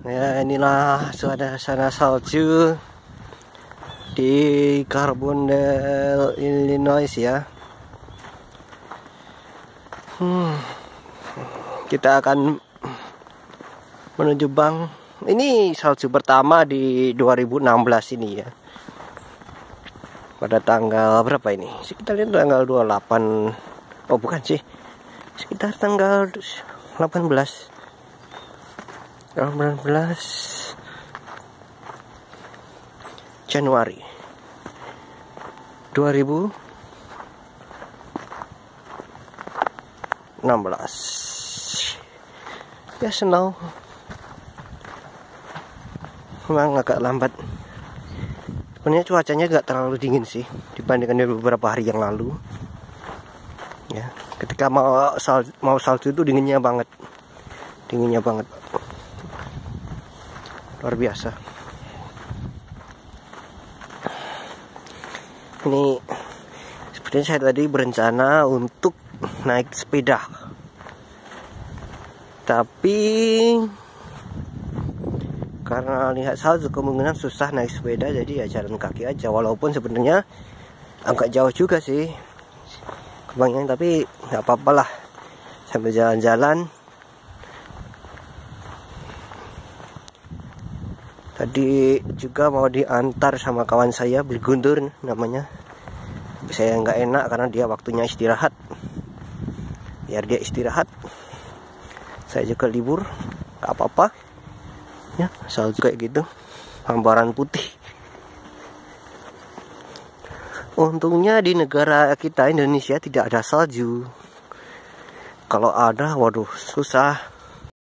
Ya, inilah suasana salju di Carbondale, Illinois ya. Kita akan menuju bank. Ini salju pertama di 2016 ini ya. Pada tanggal berapa ini? Sekitar tanggal 28. Oh, bukan sih. Sekitar tanggal 18 Januari 2016. Ya, snow memang agak lambat. Sebenarnya cuacanya gak terlalu dingin sih dibandingkan dari beberapa hari yang lalu. Ya, ketika mau salju itu dinginnya banget, luar biasa. Ini sebenarnya saya tadi berencana untuk naik sepeda, tapi karena lihat salju kemungkinan susah naik sepeda, jadi ya jalan kaki aja. Walaupun sebenarnya agak jauh juga sih ke banknya, tapi nggak apa-apa lah, sambil jalan-jalan. Tadi juga mau diantar sama kawan saya, beli Guntur namanya. Saya nggak enak karena dia waktunya istirahat. Biar dia istirahat, saya juga libur, nggak apa-apa. Ya, salju kayak gitu, hamparan putih. Untungnya di negara kita Indonesia tidak ada salju. Kalau ada, waduh, susah.